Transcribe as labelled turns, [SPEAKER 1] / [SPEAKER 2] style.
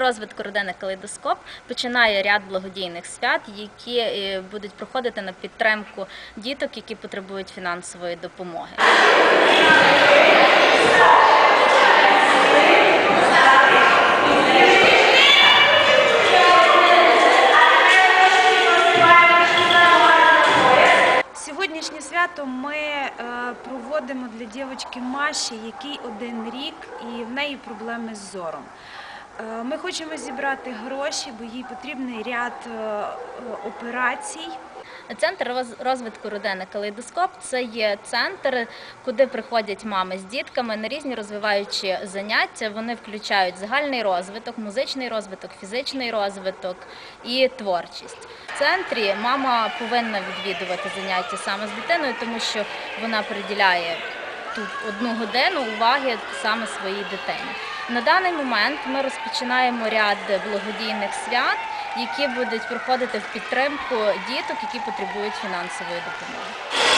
[SPEAKER 1] розвитку родини «Калейдоскоп» починає ряд благодійних свят, які будуть проходити на підтримку діток, які потребують фінансової допомоги.
[SPEAKER 2] Сьогоднішнє свято ми проводимо для дівчинки Маші, якій 1 рік, і в неї проблеми з зором. Ми хочемо зібрати гроші, бо їй потрібний ряд операцій.
[SPEAKER 1] Центр розвитку родини «Калейдоскоп» – це є центр, куди приходять мами з дітками на різні розвиваючі заняття. Вони включають загальний розвиток, музичний розвиток, фізичний розвиток і творчість. В центрі мама повинна відвідувати заняття саме з дитиною, тому що вона приділяє тут 1 годину уваги саме своїй дитині. На даний момент ми розпочинаємо ряд благодійних свят, які будуть проходити в підтримку діток, які потребують фінансової допомоги.